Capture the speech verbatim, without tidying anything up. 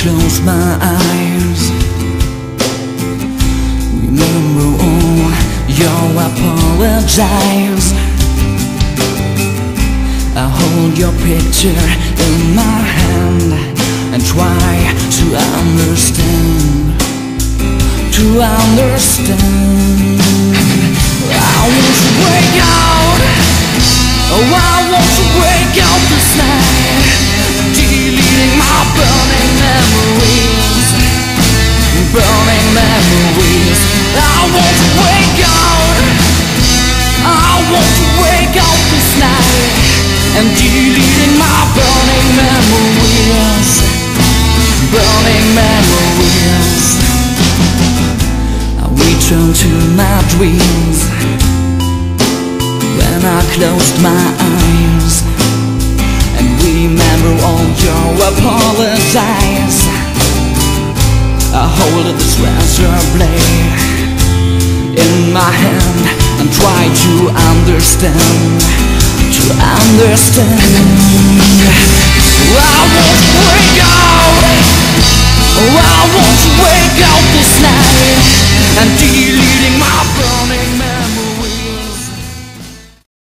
close my eyes, remember all your apologies. I hold your picture in my hand and try to understand, to understand. I want to break out, oh I want to break out this night, deleting my burning memories, burning memories. I want to break out, I want to break out this night, and deleting my burning memories, burning memories. I return to my dreams when I closed my eyes and remember all your apologies. I hold the razor blade in my hand and try to understand, to understand. I want